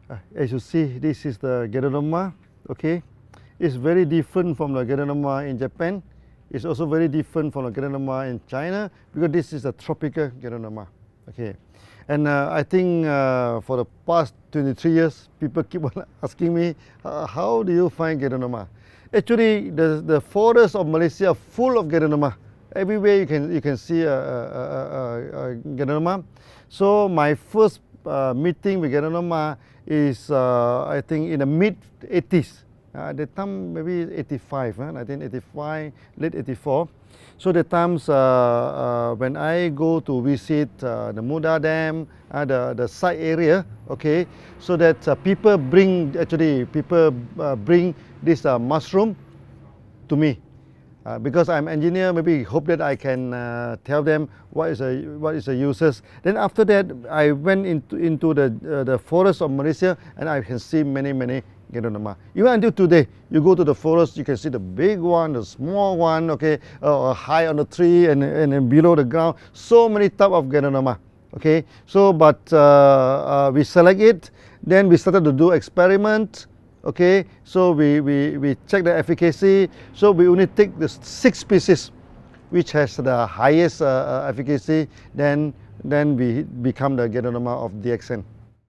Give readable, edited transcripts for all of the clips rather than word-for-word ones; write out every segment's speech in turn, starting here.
As you see, this is the Geronoma. Okay, it's very different from the Geronoma in Japan. It's also very different from the Geronoma in China because this is a tropical Geronoma. Okay, and I think for the past 23 years, people keep on asking me, how do you find Geronoma? Actually, the forests of Malaysia are full of Geronoma. Everywhere you can see a Geronoma. So my first meeting with Geronoma is I think in the mid 80s. At the time maybe 85, 1985, late 84. So the times when I go to visit the Muda Dam, the site area, okay, so that people bring bring this mushroom to me. Because I'm engineer, maybe hope that I can tell them what is the uses. Then after that, I went into the forest of Malaysia, and I can see many Geronoma. Even until today, you go to the forest, you can see the big one, the small one, okay, high on the tree and below the ground. So many type of Geronoma. Okay, so but we select it, then we started to do experiment. Okay, so we check the efficacy. So we only take the 6 species which has the highest efficacy. Then we become the Geronoma of DXN.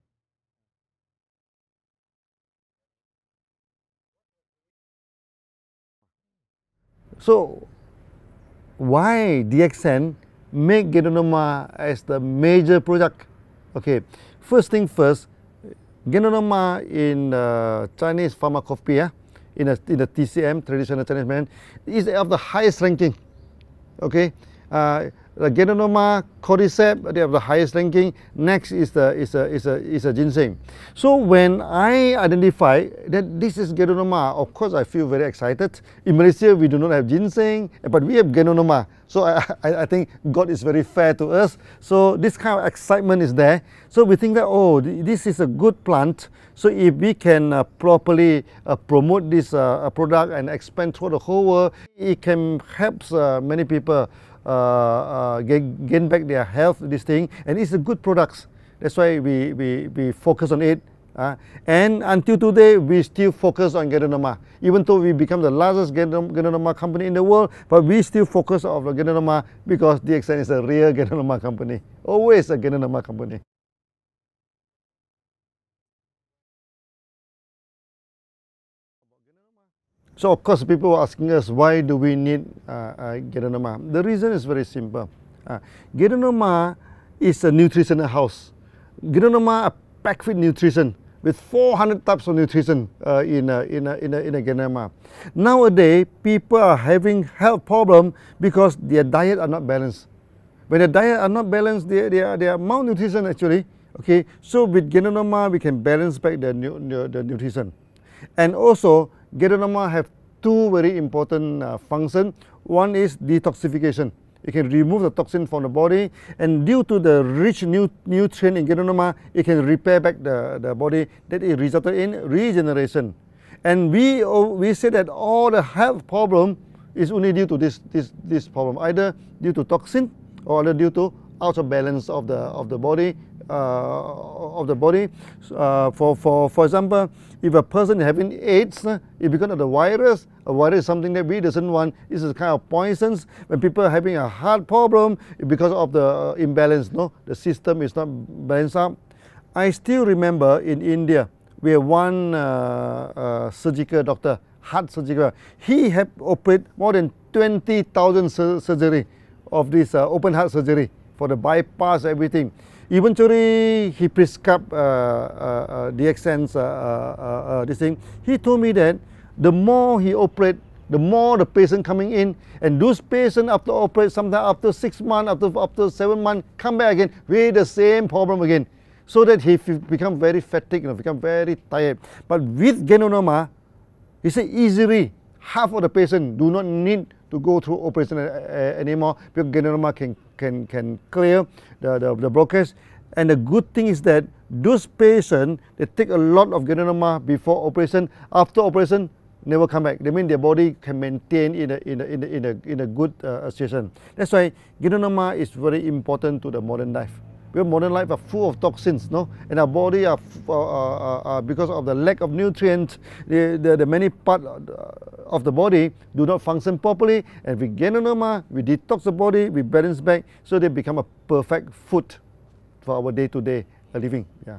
So why DXN make Geronoma as the major product? Okay, first thing first, Geronoma in Chinese pharmacopoeia, in the TCM, traditional Chinese medicine, is of the highest ranking. Okay, the Geronoma, cordyceps, they have the highest ranking. Next is the ginseng. So when I identify that this is Geronoma, of course I feel very excited. In Malaysia we do not have ginseng, but we have Geronoma. So I think God is very fair to us. So this kind of excitement is there. So we think that, oh, this is a good plant. So if we can properly promote this product and expand through the whole world, it can help many people gain back their health, this thing, and it's a good product. That's why we focus on it. And until today, we still focus on Geronoma. Even though we become the largest Geronoma company in the world, but we still focus on the Geronoma because DXN is a real Geronoma company. Always a Geronoma company. So of course people are asking us, why do we need Geronoma? The reason is very simple. Geronoma is a nutritional house. Geronoma are packed with nutrition, with 400 types of nutrition in a Geronoma. Nowadays, people are having health problems because their diet are not balanced. When their diet are not balanced, they are malnutrition actually. Okay, so with Geronoma we can balance back the nutrition. And also, Geronoma have two very important functions. One is detoxification. It can remove the toxin from the body, and due to the rich nutrient in Geronoma, it can repair back the body. That is resulted in regeneration. And we say that all the health problem is only due to this problem, either due to toxin or either due to out of balance of the body. For example, if a person is having AIDS, it's because of the virus. A virus is something that we doesn't want. This is kind of poisons. When people are having a heart problem, it's because of the imbalance. No, the system is not balanced up. I still remember in India, we have one surgical doctor, heart surgical. He had operated more than 20,000 surgery of this open heart surgery for the bypass, everything. Eventually, he prescribed DXN's this thing. He told me that the more he operate, the more the patient coming in, and those patients after operate, sometimes after 6 months, after 7 months, come back again with the same problem again. So that he become very fatigued, become very tired. But with Geronoma, he said easily half of the patient do not need to go through operation anymore because Geronoma can clear the blockage. And the good thing is that those patients, they take a lot of Geronoma before operation. After operation, never come back. They mean their body can maintain in a good situation. That's why Geronoma is very important to the modern life. Because modern life are full of toxins, no? And our body are because of the lack of nutrients, the many parts of the body do not function properly. And with Ganoderma, we detox the body, we balance back, so they become a perfect food for our day-to-day living. Yeah.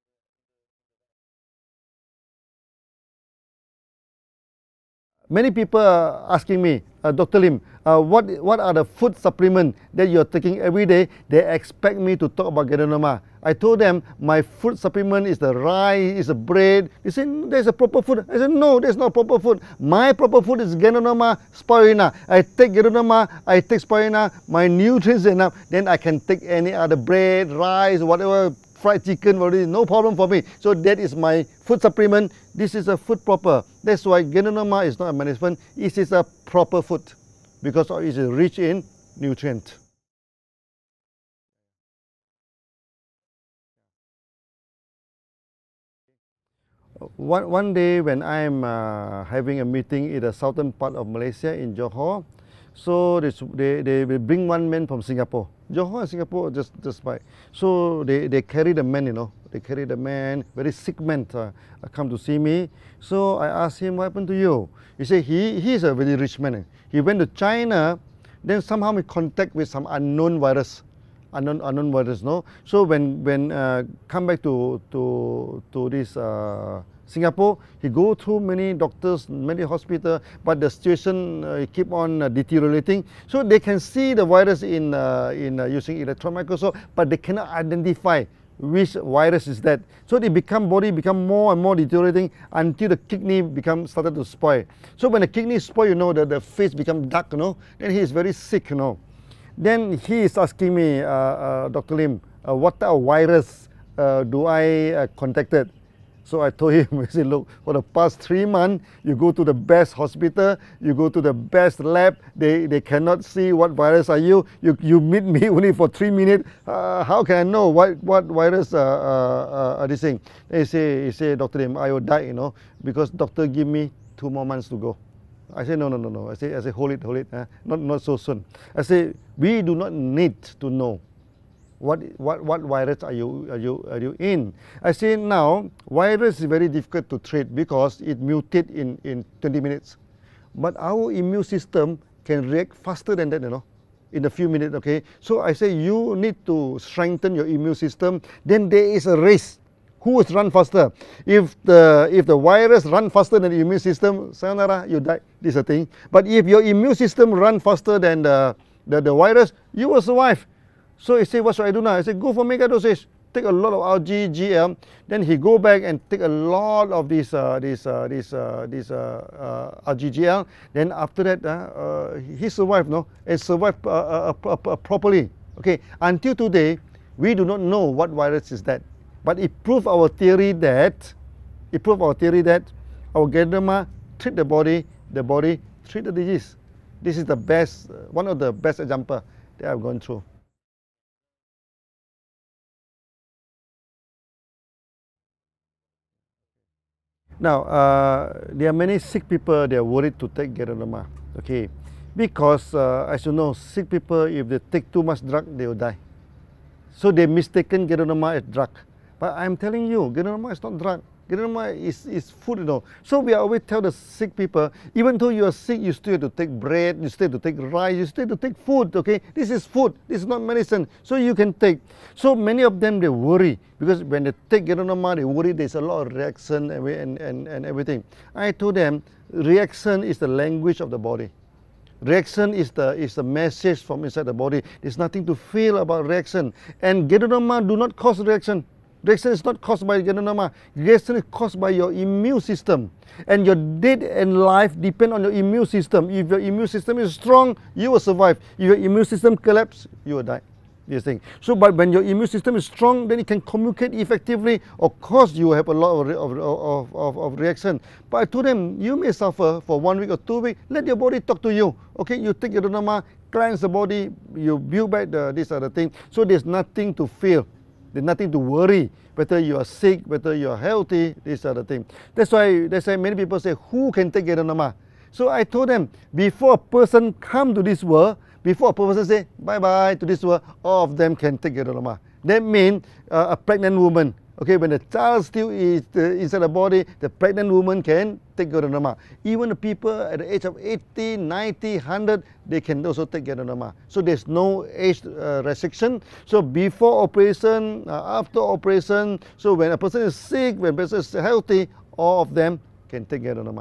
Many people are asking me, Dr. Lim, what are the food supplements that you're taking every day? They expect me to talk about Ganoderma. I told them my food supplement is the rice, is the bread. They say, there's a proper food. I said, no, there's no proper food. My proper food is Ganoderma, Spirulina. I take Ganoderma, I take Spirulina, my nutrients are enough, then I can take any other bread, rice, whatever, fried chicken, no problem for me. So that is my food supplement. This is a food proper. That's why Ganoderma is not a management. It is a proper food because it is rich in nutrients. One day when I'm having a meeting in the southern part of Malaysia in Johor, so they will bring one man from Singapore. Johor and Singapore just by. So they carry the man, you know. They carry the man, very sick man, come to see me. So I asked him, what happened to you? He said he is a very rich man. He went to China, then somehow he contact with some unknown virus. Unknown virus, no. So when come back to this Singapore, he go through many doctors, many hospitals, but the situation keep on deteriorating. So they can see the virus in using electron microscope, but they cannot identify which virus is that. So the body become more and more deteriorating until the kidney started to spoil. So when the kidney spoil, you know, the face become dark, you know. Then he is very sick, you know. Then he is asking me, Dr. Lim, what type of virus do I contacted? So I told him, I said, look, for the past 3 months, you go to the best hospital, you go to the best lab, they cannot see what virus are you. You meet me only for 3 minutes. How can I know what virus are this thing? He say, Dr. Lim, I will die, you know, because doctor give me 2 more months to go. I say no. I say hold it, not so soon. I say we do not need to know what virus are you in. I say now virus is very difficult to treat because it mutates in 20 minutes, but our immune system can react faster than that, you know, in a few minutes. Okay, so I say you need to strengthen your immune system. Then there is a race. Who will run faster? If the virus run faster than the immune system, sayonara, you die. This is the thing. But if your immune system run faster than the virus, you will survive. So he said, what should I do now? I said, go for mega dosage. Take a lot of RGGL. Then he go back and take a lot of this RGGL. Then after that, he survived, no, and survived properly. Okay. Until today, we do not know what virus is that. But it proved our theory that our Ganoderma treat the body treat the disease. This is the best, one of the best examples that I've gone through. Now, there are many sick people, they are worried to take Ganoderma, okay? Because, as you know, sick people, if they take too much drug, they will die. So they mistaken Ganoderma as drug. But I'm telling you, Ganoderma is not drug. Ganoderma is food, you know. So we always tell the sick people, even though you are sick, you still have to take bread, you still have to take rice, you still have to take food, okay? This is food, this is not medicine. So you can take. So many of them, they worry. Because when they take Ganoderma, they worry there's a lot of reaction and everything. I told them, reaction is the language of the body. Reaction is the message from inside the body. There's nothing to feel about reaction. And Ganoderma do not cause reaction. Reaction is not caused by Ganoderma. Reaction is caused by your immune system. And your death and life depend on your immune system. If your immune system is strong, you will survive. If your immune system collapses, you will die. This thing. So, but when your immune system is strong, then it can communicate effectively. Of course, you have a lot of reaction. But I told them, you may suffer for 1 week or 2 weeks. Let your body talk to you. Okay, you take Ganoderma, cleanse the body, you build back this other thing. So there's nothing to feel. There's nothing to worry. Whether you are sick, whether you are healthy, this other thing. That's why many people say, who can take Ganoderma? So I told them, before a person come to this world, before a person say bye-bye to this world, all of them can take Ganoderma. That means a pregnant woman. Okay, when the child still is inside the body, the pregnant woman can take Ganoderma. Even the people at the age of 80, 90, 100, they can also take Ganoderma. So there's no age restriction. So before operation, after operation, so when a person is sick, when a person is healthy, all of them can take Ganoderma.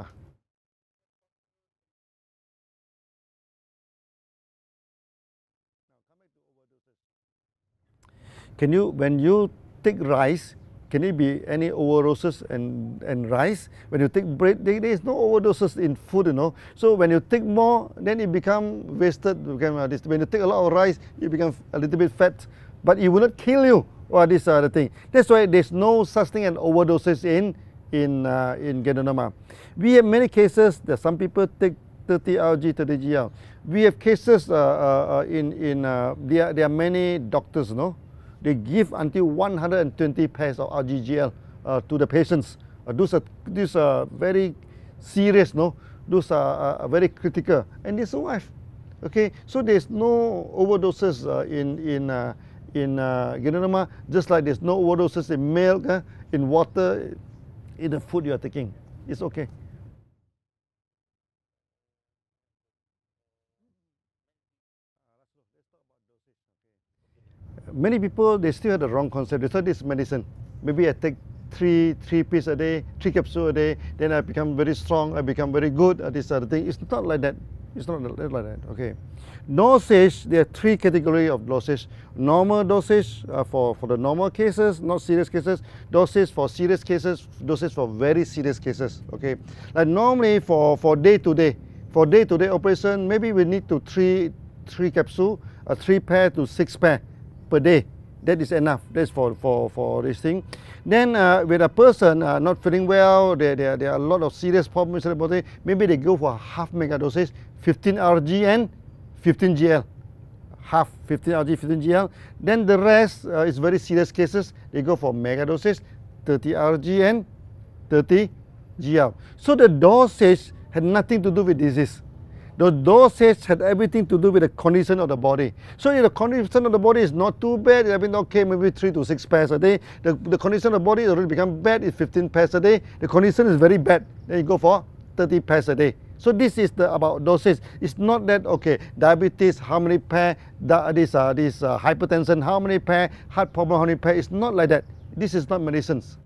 Can you, when you take rice, can it be any overdoses and rice? When you take bread, there is no overdoses in food, you know. So when you take more, then it becomes wasted. When you take a lot of rice, you become a little bit fat, but it will not kill you. Or this other thing. That's why there's no such thing as overdoses in Ganoderma. We have many cases that some people take 30 RG, 30 GL. We have cases there are many doctors, you know. They give until 120 pairs of RGGL to the patients. These are very serious, no? Those are very critical, and they survive. Okay, so there's no overdoses in Ganoderma, just like there's no overdoses in milk, in water, in the food you are taking. It's okay. Many people, they still have the wrong concept. They thought this is medicine. Maybe I take three pills a day, 3 capsules a day, then I become very strong, I become very good at this other thing. It's not like that. It's not like that. Okay. Dosage, there are 3 categories of dosage. Normal dosage for the normal cases, not serious cases. Dosage for serious cases, dosage for very serious cases. Okay. Like normally for day-to-day operation, maybe we need to 3 capsules, 3 pair to 6 pair per day. That is enough. That's for this thing. Then with a person not feeling well, there are a lot of serious problems in the body, maybe they go for half mega dosage, 15 RG and 15 GL. Half 15 RG, 15 GL. Then the rest is very serious cases. They go for mega dosage, 30 RG and 30 GL. So the dosage had nothing to do with disease. The dosage had everything to do with the condition of the body. So if the condition of the body is not too bad, I mean, okay, maybe 3 to 6 pairs a day. The condition of the body already become bad, it's 15 pairs a day. The condition is very bad, then you go for 30 pairs a day. So this is about dosage. It's not that, okay, diabetes, how many pair, hypertension, how many pair, heart problem, how many pair. It's not like that. This is not medicines.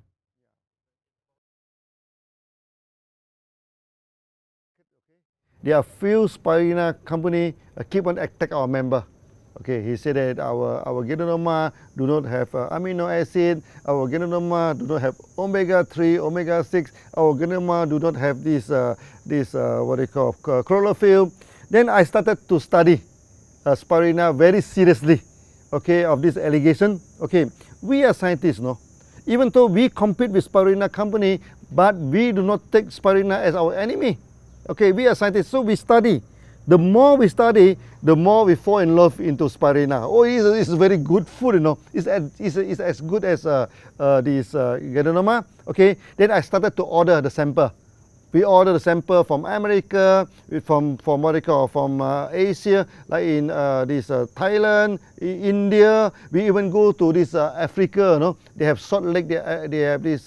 There are few spirulina company keep on attack our member. Okay, he said that our Ganoderma do not have amino acid, our Ganoderma do not have omega-3, omega-6, our Ganoderma do not have this what they call chlorophyll. Then I started to study spirulina very seriously, okay, of this allegation. Okay, we are scientists, no? Even though we compete with spirulina company, but we do not take spirulina as our enemy. Okay, we are scientists, so we study. The more we study, the more we fall in love into spirulina. Oh, it's very good food, you know. It's as good as this Ganoderma. Okay, then I started to order the sample. We order the sample from America, from what they call from Asia, like in Thailand, India. We even go to this Africa. You know, they have Salt Lake. They have this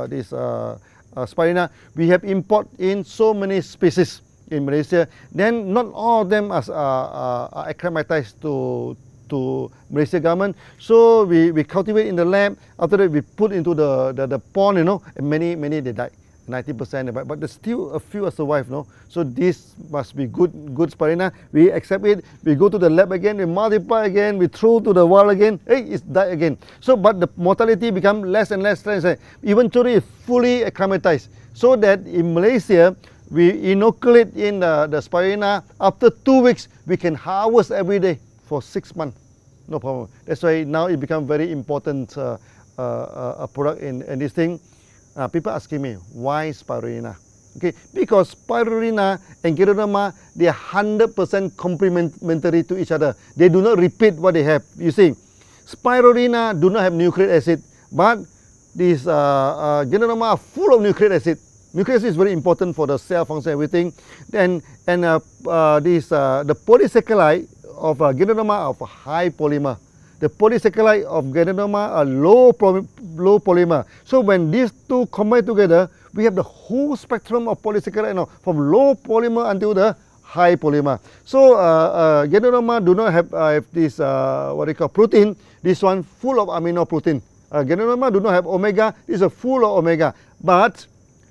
spirulina. We have import in so many species in Malaysia. Then not all of them are acclimatized to Malaysia government. So we cultivate in the lab. After that, we put into the pond, you know, and many they died. 90% but there's still a few survive, no? So this must be good spirulina. We accept it, we go to the lab again, we multiply again, we throw to the wall again, hey, it's died again. So but the mortality become less and less. Eventually it's fully acclimatized. So that in Malaysia, we inoculate in the spirulina. After 2 weeks, we can harvest every day for 6 months. No problem. That's why now it become very important product in this thing. People asking me, why spirulina? Okay, because spirulina and Ganoderma, they are 100% complementary to each other. They do not repeat what they have. You see, spirulina do not have nucleic acid, but these Ganoderma are full of nucleic acid. Nucleic acid is very important for the cell function, everything. The polysaccharide of Ganoderma are of high polymer. The polysaccharide of Ganoderma are low polymer. So when these two combine together, we have the whole spectrum of polysaccharide, from low polymer until the high polymer. So Ganoderma do not have this what they call protein. This one full of amino protein. Ganoderma do not have omega. This is full of omega. But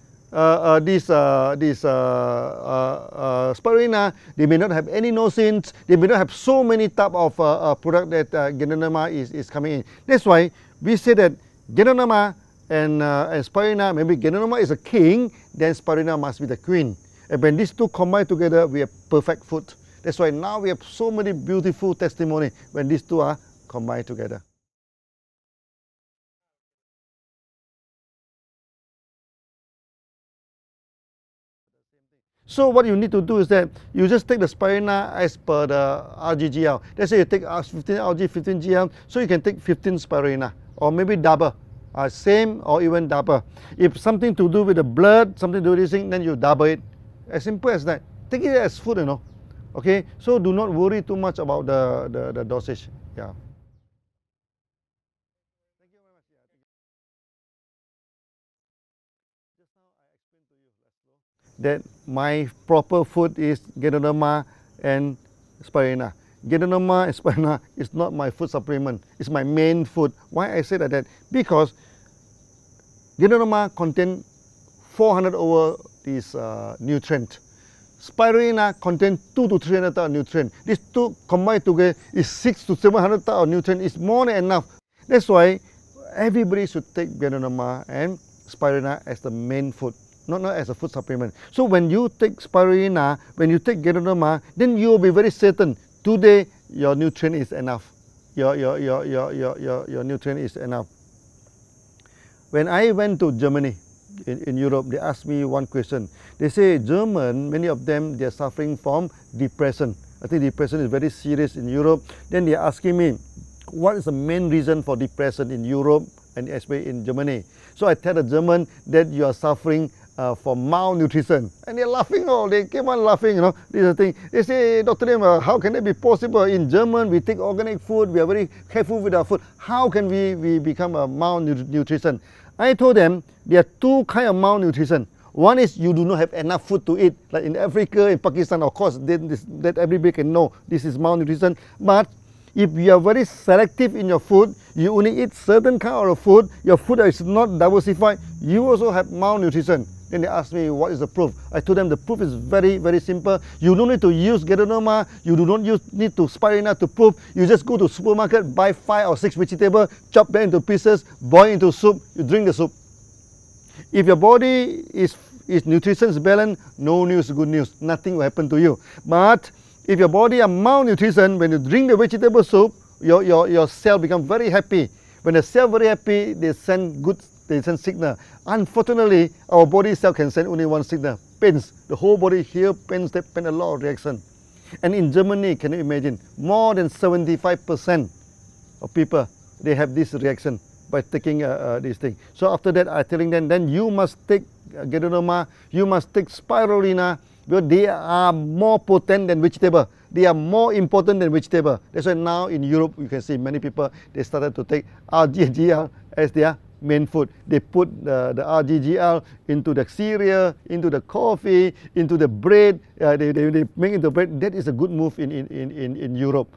Spirulina, they may not have any inosins, they may not have so many type of product that Ganoderma is coming in. That's why we say that Ganoderma and Spirulina, maybe Ganoderma is a king, then Spirulina must be the queen. And when these two combine together, we have perfect food. That's why now we have so many beautiful testimony when these two are combined together. So what you need to do is that you just take the Spirulina as per the RGGL. Let's say you take 15 RG, 15 GL, so you can take 15 Spirulina, or maybe double, same or even double. If something to do with the blood, something to do with this thing, then you double it. As simple as that. Take it as food, Okay, so do not worry too much about the dosage. Yeah. That my proper food is Ganoderma and Spirulina. Ganoderma and Spirulina is not my food supplement. It's my main food. Why I say that? Because Ganoderma contain 400 over these nutrient. Spirulina contain 200 to 300 type of nutrient. These two combined together is 600 to 700 type of nutrient. It's more than enough. That's why everybody should take Ganoderma and Spirulina as the main food. Not as a food supplement. So when you take Spirulina, when you take Ganoderma, then you will be very certain today your nutrient is enough. Your nutrient is enough. When I went to Germany, in Europe, they asked me one question. They say German, many of them, they are suffering from depression. I think depression is very serious in Europe. Then they are asking me, what is the main reason for depression in Europe and especially in Germany? So I tell the German that you are suffering from malnutrition. And they're laughing, they keep on laughing, this is the thing. They say, Dr. Lim, how can that be possible? In German, we take organic food, we are very careful with our food. How can we become a malnutrition? I told them there are two kinds of malnutrition. One is you do not have enough food to eat, like in Africa, in Pakistan, of course, that everybody can know this is malnutrition. But if you are very selective in your food, you only eat certain kind of food, your food is not diversified, you also have malnutrition. Then they asked me, what is the proof? I told them the proof is very, very simple. You don't need to use Ganoderma, you do not need to Spirulina to prove. You just go to supermarket, buy 5 or 6 vegetables, chop them into pieces, boil into soup, you drink the soup. If your body is nutrition is balanced, no news, good news, nothing will happen to you. But if your body are malnutrition, when you drink the vegetable soup, your cell become very happy. When the cell very happy, they send signal. Unfortunately, our body cell can send only one signal, pains. The whole body here pains, they pain a lot of reaction. And in Germany, can you imagine, more than 75% of people, they have this reaction by taking this thing. So after that, I'm telling them, then you must take Ganoderma, you must take Spirulina, because they are more potent than vegetable. They are more important than vegetable. That's why now in Europe, you can see many people, they started to take RGGL as their main food. They put the RGGL into the cereal, into the coffee, into the bread. They make into bread. That is a good move in Europe.